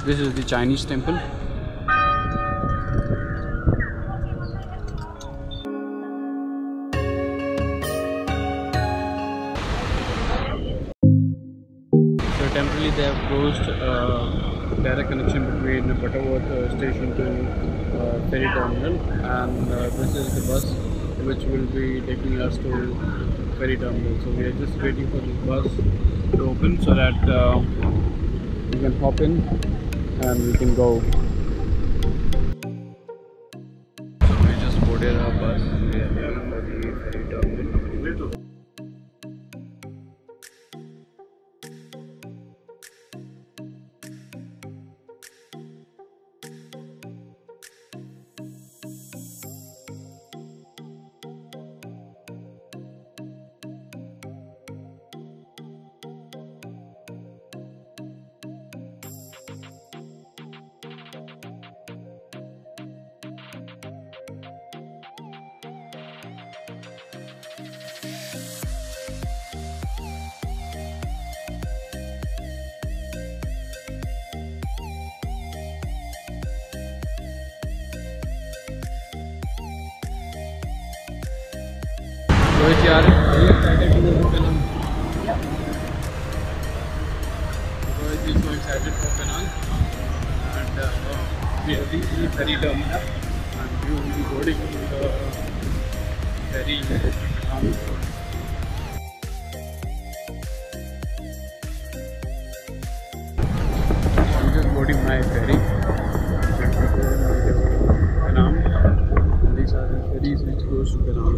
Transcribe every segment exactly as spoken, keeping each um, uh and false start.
This is the Chinese temple. So temporarily they have closed uh, direct connection between Butterworth uh, station to uh, Ferry terminal, and uh, this is the bus which will be taking us to Ferry terminal. So we are just waiting for this bus to open so that uh, we can hop in and we can go. So we just boarded our bus. We are here for the Ferry terminal. Rohit, are you excited to go to Penang? Yeah. Rohit is so excited for Penang, and uh, we have reached the ferry terminal and we will be boarding the ferry. I'm just boarding my ferry. Penang. These are the ferries which goes to Penang.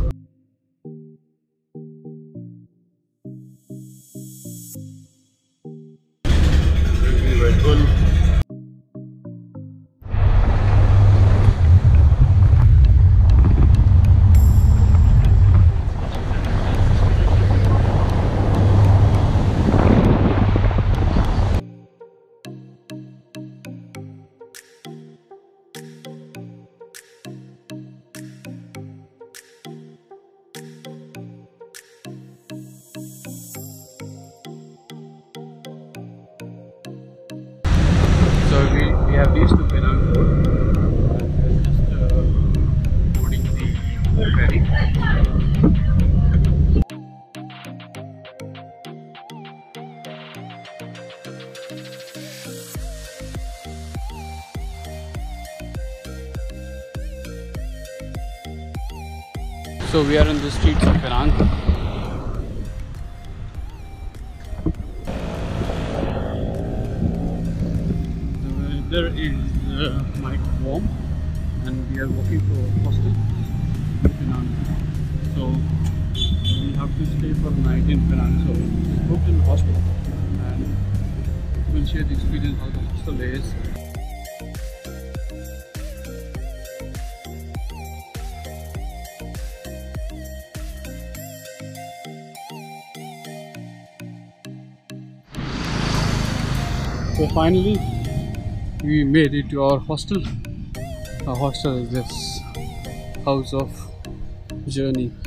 So we, we have reached to Penang Road and we are just uh, boarding the ferry. So we are in the streets of Penang. There is uh, my home, and we are walking to a hostel in Penang. So we have to stay for a night in Penang. So we booked in a hostel, and we'll share the experience how the hostel is. So finally we made it to our hostel. Our hostel is this house of journey.